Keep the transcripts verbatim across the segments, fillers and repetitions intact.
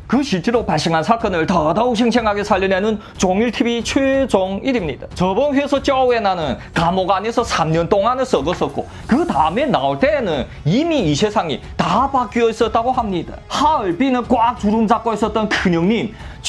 그 실제로 발생한 사건을 더더욱 생생하게 살려내는 종일티비 최종일입니다. 저번 회에서 짜오엔나는 감옥 안에서 삼 년 동안을 썩었었고 그 다음에 나올 때에는 이미 이 세상이 다 바뀌어 있었다고 합니다. 하얼빈을 꽉 주름 잡고 있었던 큰형님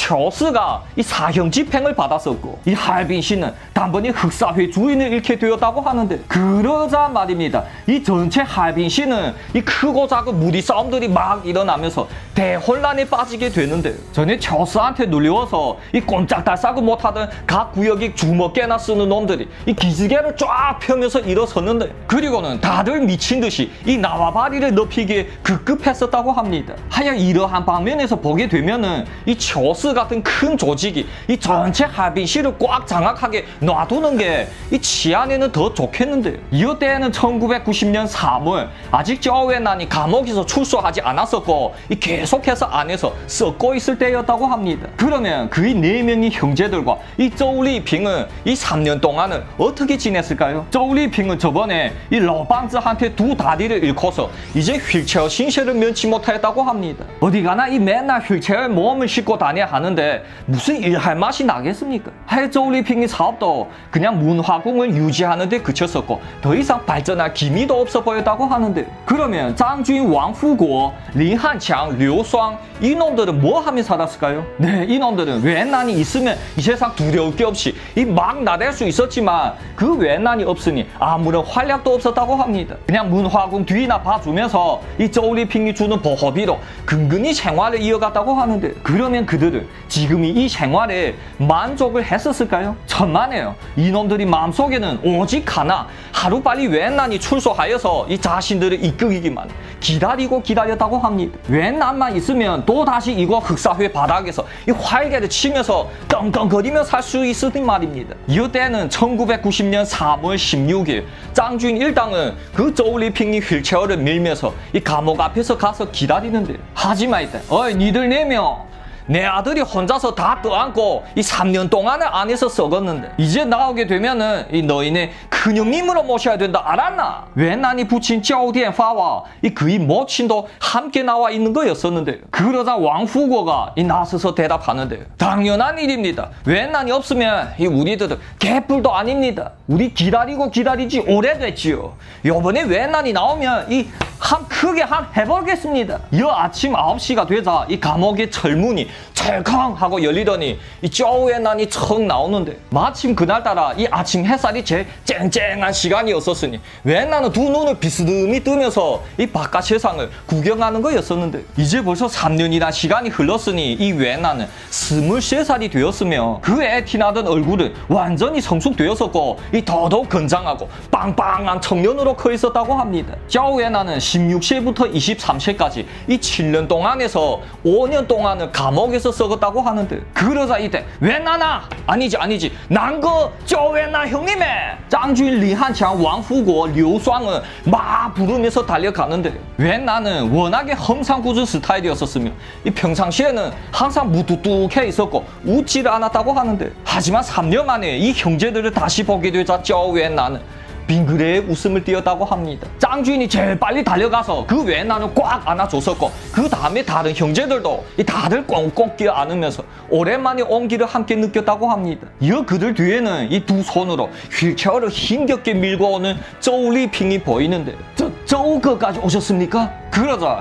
처스가 이 사형 집행을 받았었고 이 하얼빈 씨는 단번에 흑사회 주인을 잃게 되었다고 하는데 그러자 말입니다. 이 전체 하얼빈 씨는 이 크고 작은 무리 싸움들이 막 일어나면서 대혼란에 빠지게 되는데 전에 처스한테 눌려서 이 꼼짝달싹을 못하던 각 구역이 주먹개나 쓰는 놈들이 이 기지개를 쫙 펴면서 일어섰는데 그리고는 다들 미친 듯이 이 나와바리를 넓히기에 급급했었다고 합니다. 하여 이러한 방면에서 보게 되면은 이 처스 같은 큰 조직이 이 전체 하얼빈 씨를 꽉 장악하게 놔두는 게 이 치안에는 더 좋겠는데 이때에는 천구백구십 년 삼월 아직 짜오엔난이 감옥에서 출소하지 않았었고 이 계속해서 안에서 썩고 있을 때였다고 합니다. 그러면 그의 네 명의 형제들과 이 쪼우리핑은 이 삼 년 동안은 어떻게 지냈을까요? 쪼우리핑은 저번에 이 러방즈한테 두 다리를 잃고서 이제 휠체어 신세를 면치 못했다고 합니다. 어디 가나 이 맨날 휠체어에 몸을 싣고 다녀야 하는데 무슨 일할 맛이 나겠습니까? 하여 쪼우리핑의 사업도 그냥 문화궁을 유지하는 데 그쳤었고 더 이상 발전할 기미도 없어 보였다고 하는데 그러면 장준, 왕후고, 린한창, 류수왕 이놈들은 뭐 하며 살았을까요? 네, 이놈들은 외난이 있으면 이 세상 두려울 게 없이 이 막 나댈 수 있었지만 그 외난이 없으니 아무런 활약도 없었다고 합니다. 그냥 문화궁 뒤나 봐주면서 이 쪼우리핑이 주는 보호비로 근근히 생활을 이어갔다고 하는데 그러면 그들은 지금이 이 생활에 만족을 했었을까요? 천만에요. 이놈들이 마음속에는 오직 하나 하루빨리 외난이 출소하여서 이 자신들을 이끌기만 기다리고 기다렸다고 합니다. 외난만 있으면 또다시 이거 흑사회 바닥에서 이 활개를 치면서 떵떵거리며 살 수 있으니 말입니다. 이때는 천구백구십 년 삼월 십육일 장준 일당은 그 쪼우리핑이 휠체어를 밀면서 이 감옥 앞에서 가서 기다리는데 하지만 이때 어이 니들 네 명 내 아들이 혼자서 다 떠안고 이 삼 년 동안을 안에서 썩었는데 이제 나오게 되면은 이 너희네 큰형님으로 모셔야 된다 알았나? 외난이 붙인 짜오디엔파와 이 그의 모친도 함께 나와 있는 거였었는데 그러자 왕후고가 이 나서서 대답하는데 당연한 일입니다. 외난이 없으면 이 우리들은 개뿔도 아닙니다. 우리 기다리고 기다리지 오래됐지요. 요번에 외난이 나오면 이 한 크게 한 해보겠습니다. 이 아침 아홉 시가 되자 이 감옥의 철문이 철컹 하고 열리더니 이 쪼우엔난이 척 나오는데 마침 그날따라 이 아침 햇살이 제일 쨍쨍한 시간이었었으니 외난은 두 눈을 비스듬히 뜨면서 이 바깥 세상을 구경하는 거였었는데 이제 벌써 삼 년이란 시간이 흘렀으니 이 외난은 스물세 살이 되었으며 그의 티나던 얼굴은 완전히 성숙되었었고 이 더더욱 건장하고 빵빵한 청년으로 커 있었다고 합니다. 쪼우엔난은 십육 세부터 이십삼 세까지 이 칠 년 동안에서 오 년 동안을 감옥에서 썩었다고 하는데 그러자 이때 외난아 아니지 아니지 난거 쪼우엔난 형님의 장준, 리한창, 왕후고, 류수왕은 막 부르면서 달려가는데 외난은 워낙에 험상궂은 스타일이었었으며 이 평상시에는 항상 무뚝뚝해 있었고 웃지를 않았다고 하는데 하지만 삼 년 만에 이 형제들을 다시 보게 되자 쪼우엔난은 빙그레 웃음을 띄었다고 합니다. 장준이 제일 빨리 달려가서 그 외난을 꽉 안아줬었고 그 다음에 다른 형제들도 다들 꽁꽁 끼어 안으면서 오랜만에 온기를 함께 느꼈다고 합니다. 이어 그들 뒤에는 이 두 손으로 휠체어를 힘겹게 밀고 오는 쪼우리핑이 보이는데 저, 쪼우거까지 오셨습니까? 그러자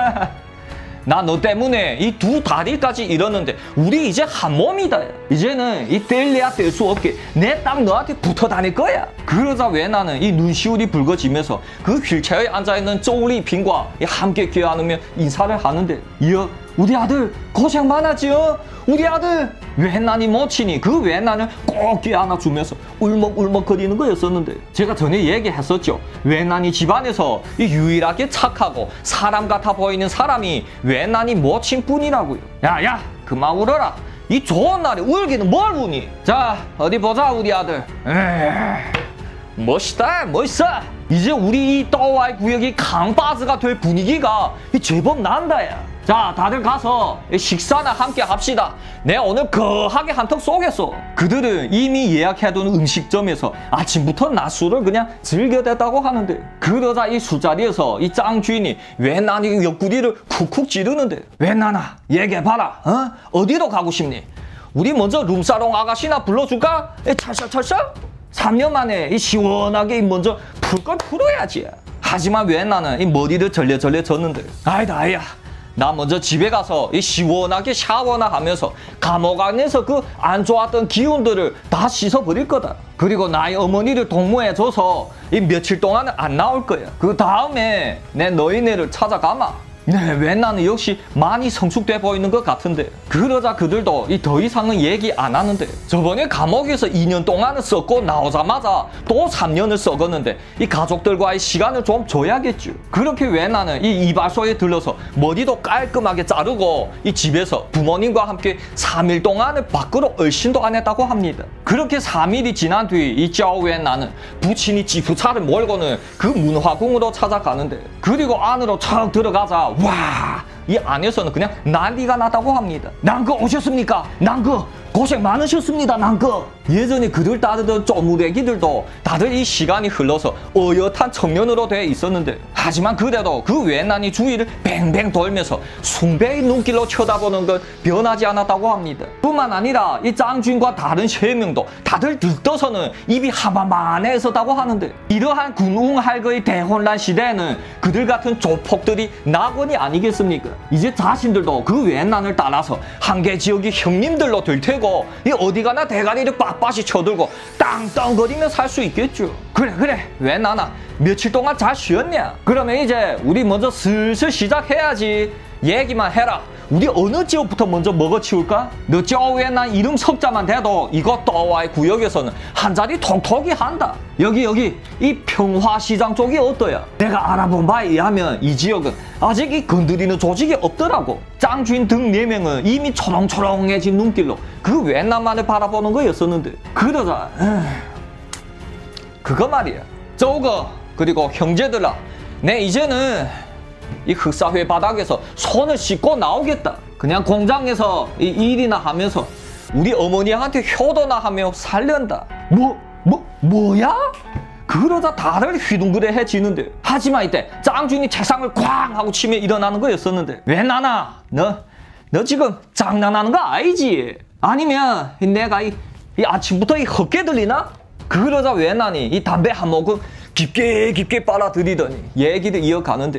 나 너 때문에 이 두 다리까지 잃었는데 우리 이제 한 몸이다. 이제는 이 뗄래야 뗄 수 없게 내 딱 너한테 붙어 다닐 거야. 그러자 외난은 이 눈시울이 붉어지면서 그 휠체어에 앉아있는 쪼우리핑과 함께 껴안으며 인사를 하는데 이어 우리 아들 고생 많았지요? 우리 아들! 외난이 모친이 그 외난을 꼭 껴안아주면서 울먹울먹거리는 거였었는데 제가 전에 얘기했었죠. 외난이 집안에서 이 유일하게 착하고 사람 같아 보이는 사람이 외난이 모친뿐이라고요. 야야 그만 울어라. 이 좋은 날에 울기는 뭘 우니? 자 어디 보자 우리 아들. 에이, 멋있다 멋있어. 이제 우리 이 떠와이 구역이 강바스가 될 분위기가 제법 난다 야. 자, 다들 가서 식사나 함께 합시다. 내가 오늘 거하게 한턱 쏘겠어. 그들은 이미 예약해둔 음식점에서 아침부터 낮술을 그냥 즐겨댔다고 하는데, 그러자 이 술자리에서 이 짱 주인이 웬나니 옆구리를 쿡쿡 찌르는데, 웬나나 얘기해봐라. 어? 어디로 가고 싶니? 우리 먼저 룸사롱 아가씨나 불러줄까? 찰싹찰싹? 삼 년 만에 이 시원하게 먼저 풀 걸 풀어야지. 하지만 웬나는 이 머리를 절레절레 졌는데, 아이다 아야, 나 먼저 집에 가서 이 시원하게 샤워나 하면서 감옥 안에서 그 안 좋았던 기운들을 다 씻어버릴 거다. 그리고 나의 어머니를 동무해줘서 이 며칠 동안은 안 나올 거야. 그 다음에 내 너희네를 찾아가마. 네, 왜 나는 역시 많이 성숙돼 보이는 것 같은데. 그러자 그들도 이 더 이상은 얘기 안 하는데, 저번에 감옥에서 이 년 동안을 썼고 나오자마자 또 삼 년을 썩었는데 이 가족들과의 시간을 좀 줘야겠죠. 그렇게 왜 나는 이 이발소에 들러서 머리도 깔끔하게 자르고 이 집에서 부모님과 함께 삼 일 동안을 밖으로 얼씬도 안 했다고 합니다. 그렇게 삼 일이 지난 뒤 이 짜오의 나는 부친이 지프차를 몰고는 그 문화궁으로 찾아가는데, 그리고 안으로 척 들어가자 와, 이 안에서는 그냥 난리가 나다고 합니다. 난그 오셨습니까? 난그 고생 많으셨습니다. 난그. 예전에 그들 따르던 쪼무레기들도 다들 이 시간이 흘러서 어엿한 청년으로 돼 있었는데, 하지만 그래도 그 웬난이 주위를 뱅뱅 돌면서 숭배의 눈길로 쳐다보는 건 변하지 않았다고 합니다. 뿐만 아니라 이 짱주인과 다른 세 명도 다들 들떠서는 입이 하마만해졌다고 하는데, 이러한 군웅할거의 대혼란 시대에는 그들 같은 조폭들이 낙원이 아니겠습니까? 이제 자신들도 그 웬난을 따라서 한계 지역의 형님들로 될 테고, 이 어디 가나 대가리를 빳빳이 쳐들고 땅땅거리며 살 수 있겠죠. 그래 그래, 웬나나 며칠 동안 잘 쉬었냐? 그러면 이제 우리 먼저 슬슬 시작해야지. 얘기만 해라. 우리 어느 지역부터 먼저 먹어치울까? 너 쪼웬난 이름 석자만 돼도 이거 떠와의 구역에서는 한 자리 톡톡이 한다. 여기 여기 이 평화시장 쪽이 어떠야? 내가 알아본 바에 의하면 이 지역은 아직 이 건드리는 조직이 없더라고. 짱주인 등 네 명은 이미 초롱초롱해진 눈길로 그 웬난만을 바라보는 거였었는데, 그러자 에휴, 그거 말이야. 저거 그리고 형제들아, 내 이제는 이 흑사회 바닥에서 손을 씻고 나오겠다. 그냥 공장에서 이 일이나 하면서 우리 어머니한테 효도나 하며 살련다. 뭐? 뭐? 뭐야? 그러다 다들 휘둥그레해지는데, 하지만 이때 짱주인이 책상을 쾅 하고 치며 일어나는 거였었는데, 왜 나나? 너, 너 지금 장난하는 거 아니지? 아니면 내가 이, 이 아침부터 이 헛게 들리나? 그러자 왜 나니 이 담배 한 모금 깊게 깊게 빨아들이더니 얘기를 이어가는데,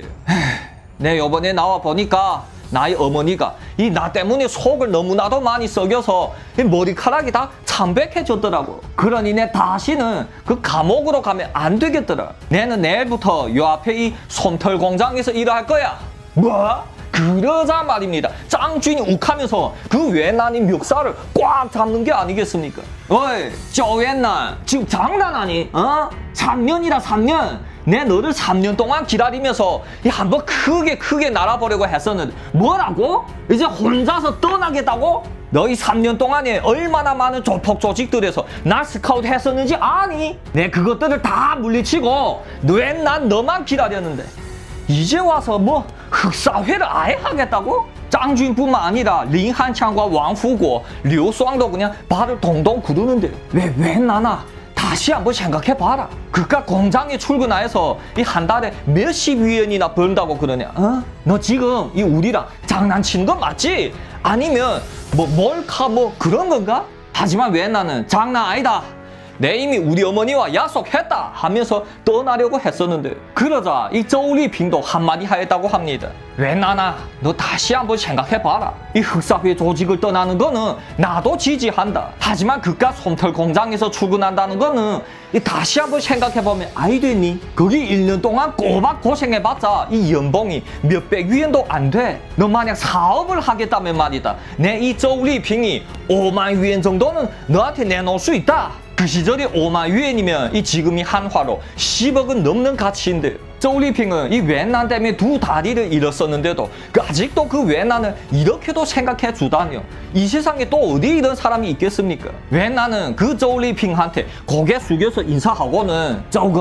내 요번에 나와 보니까 나의 어머니가 이 나 때문에 속을 너무나도 많이 썩여서 머리카락이 다 참백해졌더라고. 그러니 내 다시는 그 감옥으로 가면 안 되겠더라. 내는 내일부터 요 앞에 이 솜털 공장에서 일을 할 거야. 뭐? 그러자 말입니다. 짱주인이 욱하면서 그 웬난이 멱살을 꽉 잡는 게 아니겠습니까? 어이, 저 웬난 지금 장난하니? 어? 삼 년이라 삼 년. 내 너를 삼 년 동안 기다리면서 한번 크게 크게 날아보려고 했었는데 뭐라고? 이제 혼자서 떠나겠다고? 너희 삼 년 동안에 얼마나 많은 조폭 조직들에서 날 스카우트 했었는지 아니? 내 그것들을 다 물리치고 왜 난 너만 기다렸는데 이제 와서 뭐 흑사회를 아예 하겠다고? 짱주인뿐만 아니라 링한창과 왕후고 류수왕도 그냥 발을 동동 구르는데, 왜 왜 나나? 다시 한번 생각해봐라. 그깟 공장에 출근해서 이 한 달에 몇십 위엔이나 번다고 그러냐? 어? 너 지금 이 우리랑 장난치는 거 맞지? 아니면 뭐 몰카 뭐 그런 건가? 하지만 왜 나는 장난 아니다. 내 이미 우리 어머니와 약속했다 하면서 떠나려고 했었는데, 그러자 이 쪼우리핑도 한마디 하였다고 합니다. 왜 나나? 너 다시 한번 생각해봐라. 이 흑사회 조직을 떠나는 거는 나도 지지한다. 하지만 그깟 솜털 공장에서 출근한다는 거는 이 다시 한번 생각해보면 아이 되니? 거기 일 년 동안 꼬박 고생해봤자 이 연봉이 몇백 위엔도 안 돼. 너 만약 사업을 하겠다면 말이다, 내 이 쪼우리핑이 오만 위엔 정도는 너한테 내놓을 수 있다. 그 시절이 오만 위엔이면 이 지금이 한화로 십억은 넘는 가치인데, 쪼우리핑은 이 웬난 때문에 두 다리를 잃었었는데도 그 아직도 그 웬난을 이렇게도 생각해 주다니요. 이 세상에 또 어디 이런 사람이 있겠습니까? 웬난은 그 쪼우리핑한테 고개 숙여서 인사하고는, 저거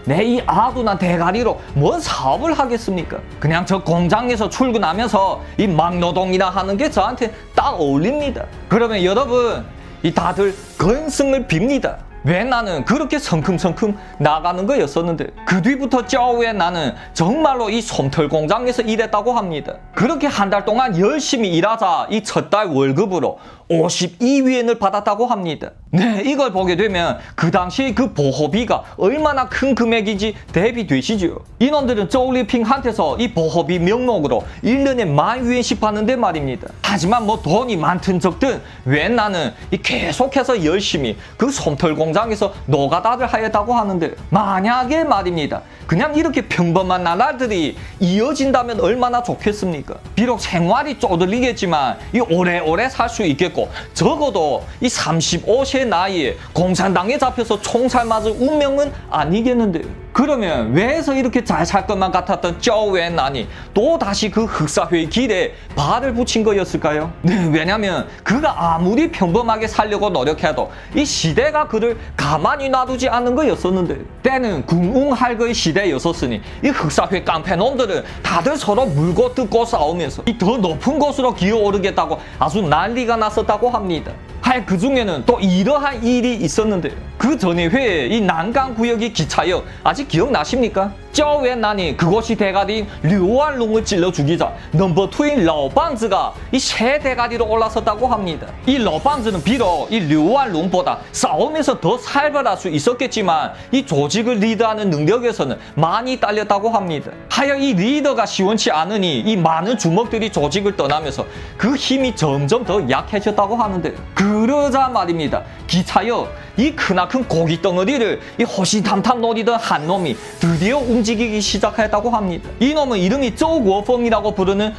내 이 아둔한 대가리로 뭔 사업을 하겠습니까? 그냥 저 공장에서 출근하면서 이 막노동이나 하는 게 저한테 딱 어울립니다. 그러면 여러분, 이 다들 건승을 빕니다. 왜 나는 그렇게 성큼성큼 나가는 거였었는데 그 뒤부터 저후에 나는 정말로 이 솜털 공장에서 일했다고 합니다. 그렇게 한 달 동안 열심히 일하자 이 첫 달 월급으로 오십이 위엔을 받았다고 합니다. 네, 이걸 보게 되면 그 당시 그 보호비가 얼마나 큰 금액인지 대비되시죠. 이놈들은 쪼울리핑한테서 이 보호비 명목으로 일 년에 만 위엔씩 받는데 말입니다. 하지만 뭐 돈이 많든 적든 왜 나는 이 계속해서 열심히 그 솜털 공장에서 노가다를 하였다고 하는데 만약에 말입니다. 그냥 이렇게 평범한 나날들이 이어진다면 얼마나 좋겠습니까? 비록 생활이 쪼들리겠지만 이 오래오래 살 수 있겠고 적어도 이 삼십오 세 나이에 공산당에 잡혀서 총살 맞을 운명은 아니겠는데요. 그러면 왜서 이렇게 잘 살 것만 같았던 쪼웬난이 또 다시 그 흑사회의 길에 발을 붙인 거였을까요? 네, 왜냐면 그가 아무리 평범하게 살려고 노력해도 이 시대가 그를 가만히 놔두지 않는 거였었는데 때는 궁웅할거의 시대였었으니 이 흑사회 깡패놈들은 다들 서로 물고 뜯고 싸우면서 이 더 높은 곳으로 기어오르겠다고 아주 난리가 났었다고 합니다. 할 그 중에는 또 이러한 일이 있었는데 그 전에 회에 이 난강구역의 기차역 아직 기억나십니까? 쪼웬난이 그곳이 대가리인 류완룽을 찔러 죽이자 넘버 투인 러방즈가 이 새 대가리로 올라섰다고 합니다. 이 러방즈는 비록 이 류완룽보다 싸움에서 더 살벌할 수 있었겠지만 이 조직을 리드하는 능력에서는 많이 딸렸다고 합니다. 하여 이 리더가 시원치 않으니 이 많은 주먹들이 조직을 떠나면서 그 힘이 점점 더 약해졌다고 하는데 그러자 말입니다. 기차역 이 크나큰 고기 덩어리를 이 호시탐탐 노리던 한 놈이 드디어 움직이기 시작했다고 합니다. 이 놈은 이름이 쪼구어펑이라고 부르는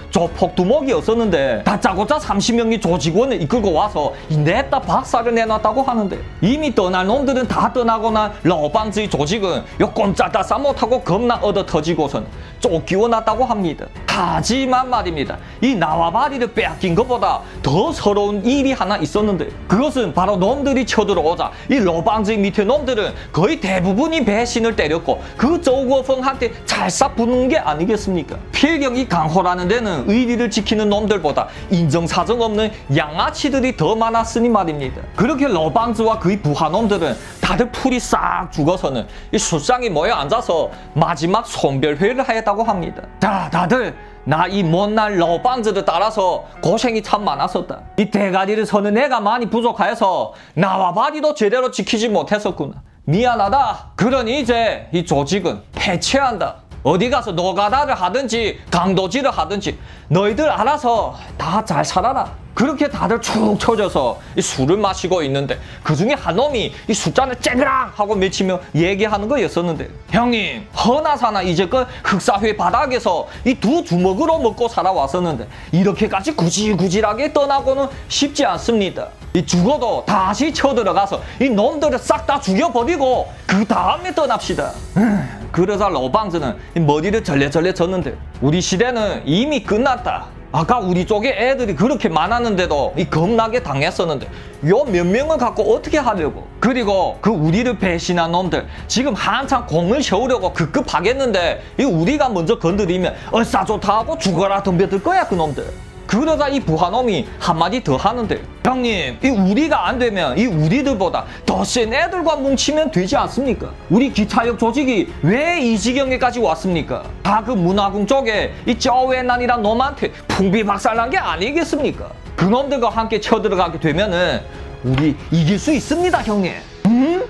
조폭두목이었었는데 다짜고짜 삼십 명의 조직원을 이끌고 와서 이 냈다 박살을 내놨다고 하는데 이미 떠날 놈들은 다 떠나고 난 러방즈의 조직은 요 꼼짝다 싸 못하고 겁나 얻어 터지고선 쫓기워놨다고 합니다. 하지만 말입니다. 이 나와바리를 빼앗긴 것보다 더 서러운 일이 하나 있었는데 그것은 바로 놈들이 쳐들어오자 이 러방즈의 밑에 놈들은 거의 대부분이 배신을 때렸고 그 쪼구어펑한테 잘 붙는 게 아니겠습니까? 필경 이 강호라는 데는 의리를 지키는 놈들보다 인정사정 없는 양아치들이 더 많았으니 말입니다. 그렇게 러방즈와 그의 부하놈들은 다들 풀이 싹 죽어서는 이 술상에 모여 앉아서 마지막 손별회를 하였다고 합니다. 자, 다들 나 이 못날 러방즈를 따라서 고생이 참 많았었다. 이 대가리를 서는 애가 많이 부족하여서 나와 바리도 제대로 지키지 못했었구나. 미안하다. 그러니 이제 이 조직은 해체한다. 어디 가서 노가다를 하든지 강도질을 하든지 너희들 알아서 다 잘 살아라. 그렇게 다들 축 처져서 이 술을 마시고 있는데 그 중에 한 놈이 이 숫잔을 쨍그랑 하고 맺히며 얘기하는 거였었는데 형님 허나사나 이제껏 흑사회 바닥에서 이 두 주먹으로 먹고 살아왔었는데 이렇게까지 구질구질하게 떠나고는 쉽지 않습니다. 이 죽어도 다시 쳐들어가서 이 놈들을 싹 다 죽여버리고 그 다음에 떠납시다. 그러자 러방즈는 머리를 절레절레 졌는데 우리 시대는 이미 끝났다. 아까 우리 쪽에 애들이 그렇게 많았는데도 이 겁나게 당했었는데 요 몇 명을 갖고 어떻게 하려고. 그리고 그 우리를 배신한 놈들 지금 한창 공을 세우려고 급급하겠는데 이 우리가 먼저 건드리면 얼싸좋다 하고 죽어라 덤벼들 거야 그 놈들. 그러다 이 부하놈이 한마디 더 하는데 형님 이 우리가 안 되면 이 우리들보다 더 센 애들과 뭉치면 되지 않습니까? 우리 기차역 조직이 왜 이 지경에까지 왔습니까? 다 그 문화궁 쪽에 이 쪼웬난이란 놈한테 풍비박살난 게 아니겠습니까? 그 놈들과 함께 쳐들어가게 되면은 우리 이길 수 있습니다 형님. 음?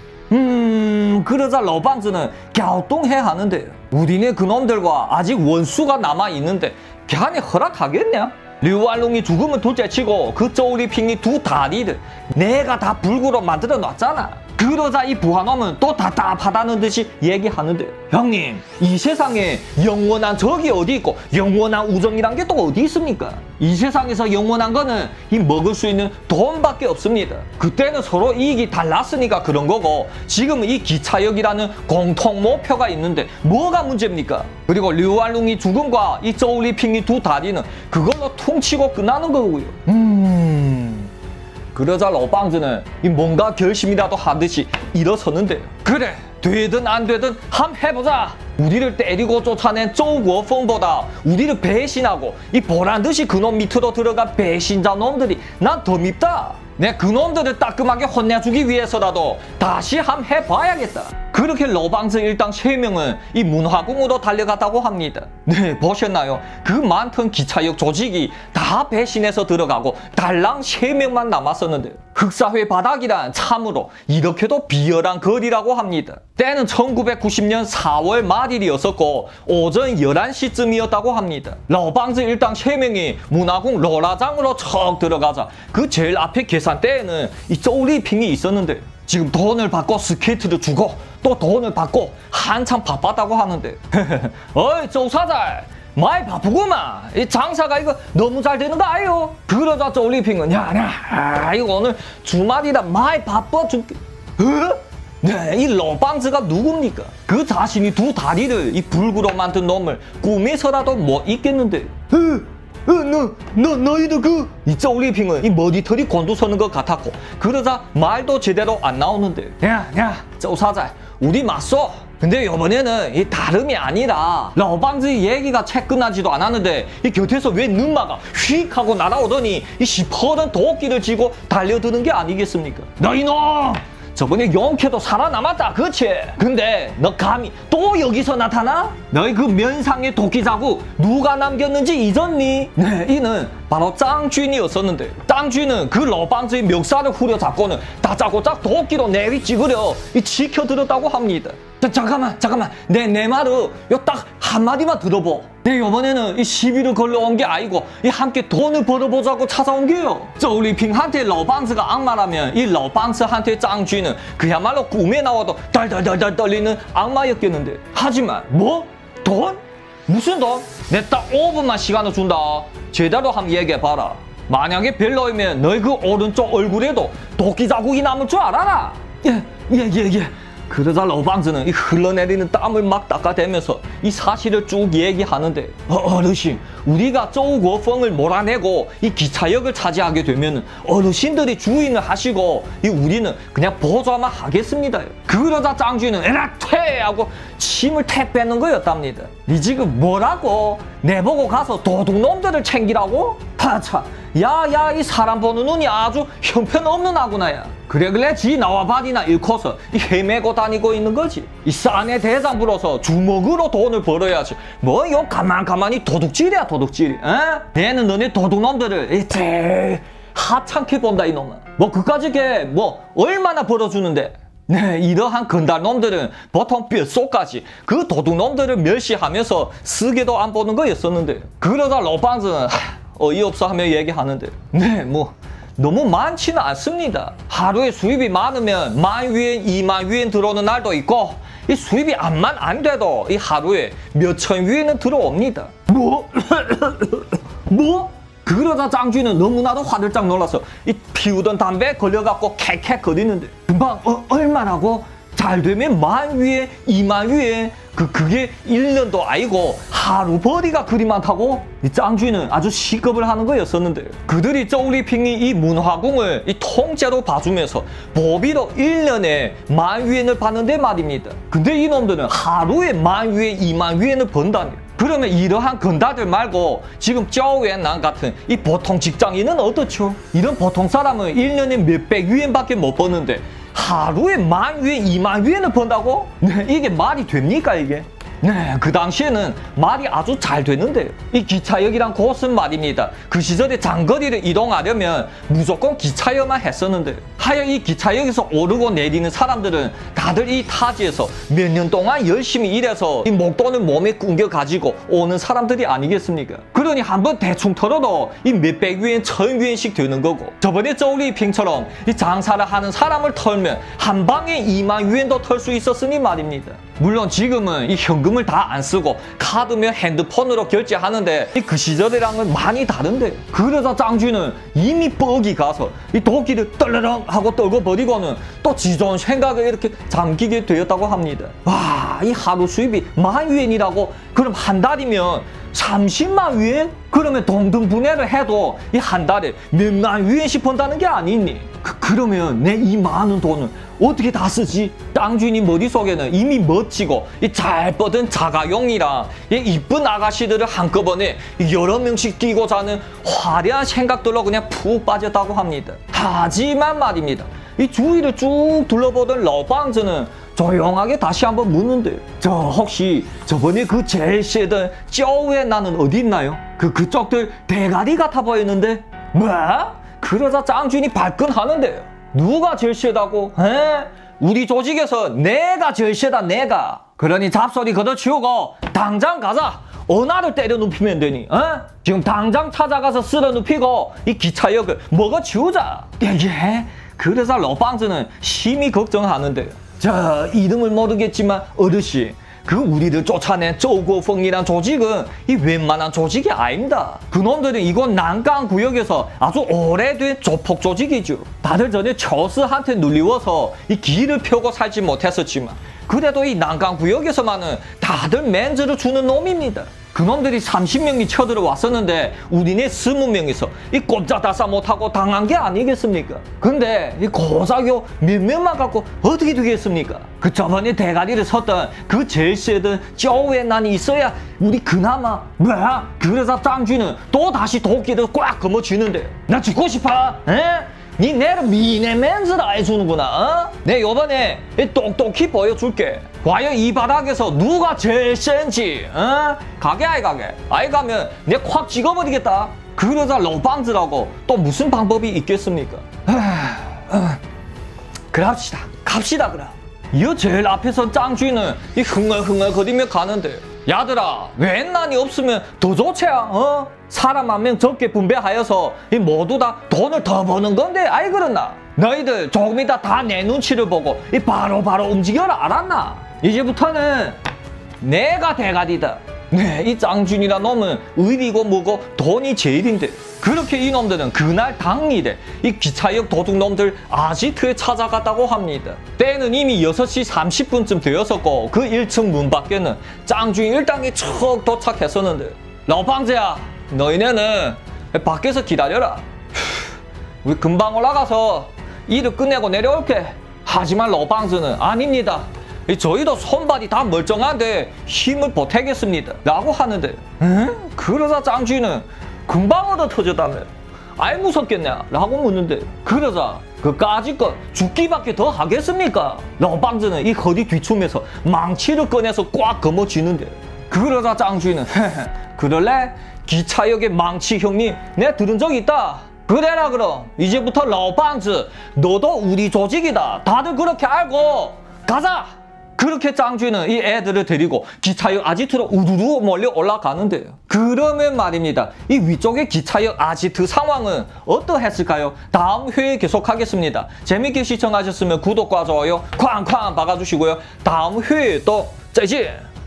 음... 그러자 러방즈는 갸우뚱해 하는데 우리네 그 놈들과 아직 원수가 남아있는데 걔네 허락하겠냐? 류완룽이 죽으면 둘째치고 그 쪼우리핑이 두 다리를 내가 다 불구로 만들어 놨잖아. 그러자 이 부하놈은 또 답답하다는 듯이 얘기하는데 형님 이 세상에 영원한 적이 어디 있고 영원한 우정이란 게 또 어디 있습니까? 이 세상에서 영원한 거는 이 먹을 수 있는 돈밖에 없습니다. 그때는 서로 이익이 달랐으니까 그런 거고 지금은 이 기차역이라는 공통 목표가 있는데 뭐가 문제입니까? 그리고 류완룽이 죽음과 이 쪼우리핑이 두 다리는 그걸로 퉁치고 끝나는 거고요. 음... 그러자 러방즈는 뭔가 결심이라도 하듯이 일어서는데 그래 되든 안 되든 함 해보자. 우리를 때리고 쫓아낸 쪼우거펑보다 우리를 배신하고 이 보란듯이 그놈 밑으로 들어간 배신자 놈들이 난 더 밉다. 내 그놈들을 따끔하게 혼내주기 위해서라도 다시 함 해봐야겠다. 그렇게 러방즈 일당 세 명은 이 문화궁으로 달려갔다고 합니다. 네, 보셨나요? 그 많던 기차역 조직이 다 배신해서 들어가고 달랑 세 명만 남았었는데 흑사회 바닥이란 참으로 이렇게도 비열한 거리라고 합니다. 때는 천구백구십 년 사월 말일이었었고 오전 열한 시쯤이었다고 합니다. 러방즈 일당 세 명이 문화궁 로라장으로 척 들어가자 그 제일 앞에 계산대에는 이 쪼우리핑이 있었는데 지금 돈을 받고 스케이트를 주고 또 돈을 받고 한참 바빴다고 하는데 어이 쪼사장 많이 바쁘구만. 이 장사가 이거 너무 잘 되는 거 아니요? 그러자 쪼우리핑은 야야 아, 이거 오늘 주말이라 많이 바빠 죽게. 어? 네, 이 러방즈가 누굽니까? 그 자신이 두 다리를 이 불구로 만든 놈을 꿈에서라도 못 있겠는데. 어? 어, 너, 너, 너희들 그, 이 쪼우리핑은 이 머리털이 곤두서는 것 같았고, 그러자 말도 제대로 안 나오는데. 야, 야, 쪼사장, 우리 맞소. 근데 이번에는 이 다름이 아니라, 러방즈 얘기가 채 끝나지도 않았는데, 이 곁에서 왜 눈마가 휙 하고 날아오더니, 이 시퍼런 도끼를 쥐고 달려드는 게 아니겠습니까? 너희놈! 저번에 용케도 살아남았다, 그치? 근데 너 감히 또 여기서 나타나? 너희 그 면상의 도끼 자국 누가 남겼는지 잊었니? 네, 이는 바로 짱쥐이었었는데 짱쥐는 그 러방즈의 멱살을 후려잡고는 다짜고짜 도끼로 내리 찍으려 지켜들었다고 합니다. 자, 잠깐만 잠깐만 내 내 말을 요 딱 한마디만 들어보. 내 이번에는 이 시비를 걸러온 게 아니고 이 함께 돈을 벌어보자고 찾아온 게요. 쪼우리핑한테 러방즈가 악마라면 이 러방즈한테 짱쥐는 그야말로 꿈에 나와도 덜덜덜덜 떨리는 악마였겠는데 하지만 뭐? 돈? 무슨 돈? 내 딱 오 분만 시간을 준다. 제대로 한번 얘기해봐라. 만약에 별로이면 너희 그 오른쪽 얼굴에도 도끼 자국이 남을 줄 알아라. 예, 예, 예, 예. 그러자 러방즈는 이 흘러내리는 땀을 막 닦아대면서 이 사실을 쭉 얘기하는데 어, 어르신, 우리가 쪼우거펑을 몰아내고 이 기차역을 차지하게 되면 어르신들이 주인을 하시고 이 우리는 그냥 보좌만 하겠습니다. 그러자 짱쥐는 에라 퇴! 하고 침을 태 빼는 거였답니다. 니 지금 뭐라고? 내보고 가서 도둑놈들을 챙기라고? 하차, 야야 이 사람 보는 눈이 아주 형편없는 아구나야. 그래 그래 지 나와바리나 잃고서 이 헤매고 다니고 있는 거지. 이 싼애 대장 불어서 주먹으로 돈을 벌어야지. 뭐 요 가만 가만히 도둑질이야 도둑질. 에? 내는 너네 도둑놈들을 이제 하찮게 본다 이놈아. 뭐 그까짓 게 뭐 얼마나 벌어주는데. 네, 이러한 건달놈들은 보통 뼛속까지 그 도둑놈들을 멸시하면서 쓰게도 안 보는 거였었는데 그러다 러방즈는 어이없어 하며 얘기하는데 네, 뭐 너무 많지는 않습니다. 하루에 수입이 많으면 만 위엔, 이만 위엔 들어오는 날도 있고 이 수입이 암만 안 돼도 이 하루에 몇천 위엔은 들어옵니다. 뭐? 뭐? 그러자 짱쥐는 너무나도 화들짝 놀라서 이 피우던 담배에 걸려갖고 캑캑거리는데 금방 어, 얼마라고? 잘 되면 만 위에 이만 위에 그 그게 일 년도 아니고 하루 벌이가 그리 많다고? 이 짱쥐는 아주 시겁을 하는 거였었는데 그들이 쪼우리핑이 이 문화궁을 이 통째로 봐주면서 보비로 일 년에 만 위엔을 받는데 말입니다. 근데 이놈들은 하루에 만 위에 이만 위엔을 번다니. 그러면 이러한 건달들 말고 지금 쪼우엔난 같은 이 보통 직장인은 어떻죠? 이런 보통 사람은 일 년에 몇백 위엔밖에 못 버는데 하루에 만 위엔, 이만 위엔을 번다고? 네, 이게 말이 됩니까 이게? 네, 그 당시에는 말이 아주 잘 되는데요. 이 기차역이란 곳은 말입니다. 그 시절에 장거리를 이동하려면 무조건 기차역만 했었는데 하여 이 기차역에서 오르고 내리는 사람들은 다들 이 타지에서 몇 년 동안 열심히 일해서 이 목돈을 몸에 꿍겨가지고 오는 사람들이 아니겠습니까? 그러니 한번 대충 털어도 이 몇백 위엔, 천 위엔씩 되는 거고 저번에 쪼우리핑처럼 이 장사를 하는 사람을 털면 한 방에 이만 위엔도 털 수 있었으니 말입니다. 물론 지금은 이 현금을 다 안 쓰고 카드며 핸드폰으로 결제하는데 그 시절이랑은 많이 다른데 그러자 짱쥐는 이미 뻑이 가서 이 도끼를 떨르렁 하고 떨고 버리고는 또 지존 생각에 이렇게 잠기게 되었다고 합니다. 와, 이 하루 수입이 만 위엔이라고? 그럼 한 달이면 삼십만 위엔? 그러면 동등분해를 해도 이 한 달에 몇만 위엔씩 번다는 게 아니니? 그, 그러면 내 이 많은 돈을 어떻게 다 쓰지? 짱주인이 머릿속에는 이미 멋지고 잘 뻗은 자가용이랑 이쁜 아가씨들을 한꺼번에 여러 명씩 끼고 자는 화려한 생각들로 그냥 푹 빠졌다고 합니다. 하지만 말입니다. 이 주위를 쭉 둘러보던 러방즈는 조용하게 다시 한번 묻는데요. 저 혹시 저번에 그 제일 세던 쪼우의 나는 어디 있나요? 그 그쪽들 대가리 같아 보이는데? 뭐? 그러자 짱주인이 발끈하는데요. 누가 제일 세다고? 에? 우리 조직에서 내가 제일 세다 내가. 그러니 잡소리 걷어치우고 당장 가자. 어나를 때려 눕히면 되니. 어? 지금 당장 찾아가서 쓸어 눕히고 이 기차역을 먹어치우자. 예? 그래서 러방즈는 심히 걱정하는데요. 자, 이름을 모르겠지만 어르신, 그 우리를 쫓아낸 쪼고펑이란 조직은 이 웬만한 조직이 아닙니다. 그놈들은 이곳 난강 구역에서 아주 오래된 조폭 조직이죠. 다들 전에 처스한테 눌리워서 이 길을 펴고 살지 못했었지만 그래도 이 난강 구역에서만은 다들 맨즈를 주는 놈입니다. 그놈들이 삼십 명이 쳐들어왔었는데 우리네 이십 명이서 이 꼼짝달싹 못하고 당한 게 아니겠습니까? 근데 이 고작요 몇 명만 갖고 어떻게 되겠습니까? 그 저번에 대가리를 섰던 그 제일 세던 쪼우의 난이 있어야 우리 그나마 뭐야? 그래서 짱쥐는 또 다시 도끼를 꽉 거머쥐는데 나 죽고 싶어? 에? 니 내를 미네맨즈라 해주는구나. 어? 내 요번에 똑똑히 보여줄게. 과연 이 바닥에서 누가 제일 센지. 어? 가게 아이 가게. 아이 가면 내 확 찍어버리겠다. 그러자 러방즈라고 또 무슨 방법이 있겠습니까? 아, 그럽시다. 갑시다 그럼. 이 제일 앞에서 짱쥐는 이 흥얼흥얼거리며 가는데 야들아, 웬난이 없으면 더 좋지야. 어? 사람 한 명 적게 분배하여서 이 모두 다 돈을 더 버는 건데 아이 그렇나? 너희들 조금 이따 다 내 눈치를 보고 이 바로바로 바로 움직여라 알았나? 이제부터는 내가 대가리다. 네, 이 짱준이란 놈은 의리고 뭐고 돈이 제일인데 그렇게 이놈들은 그날 당일에 이 기차역 도둑놈들 아지트에 찾아갔다고 합니다. 때는 이미 여섯 시 삼십 분쯤 되었었고 그 일 층 문 밖에는 짱준이 일당이 척 도착했었는데 러방즈야, 너희네는 밖에서 기다려라. 우리 금방 올라가서 일을 끝내고 내려올게. 하지만 러방즈는 아닙니다. 저희도 손발이 다 멀쩡한데 힘을 보태겠습니다 라고 하는데 응? 그러자 짱쥐는 금방 얻어 터졌다며 아이 무섭겠냐 라고 묻는데 그러자 그까짓 것 죽기밖에 더 하겠습니까? 러방즈는 이 허리 뒤춤에서 망치를 꺼내서 꽉 거머쥐는데 그러자 짱쥐는 그럴래? 기차역의 망치 형님 내가 들은 적 있다. 그래라 그럼 이제부터 러방즈 너도 우리 조직이다. 다들 그렇게 알고 가자. 그렇게 짱쥐는 이 애들을 데리고 기차역 아지트로 우르르 몰려 올라가는데요. 그러면 말입니다. 이 위쪽의 기차역 아지트 상황은 어떠했을까요? 다음 회에 계속하겠습니다. 재밌게 시청하셨으면 구독과 좋아요 쾅쾅 박아주시고요. 다음 회에 또 짜지!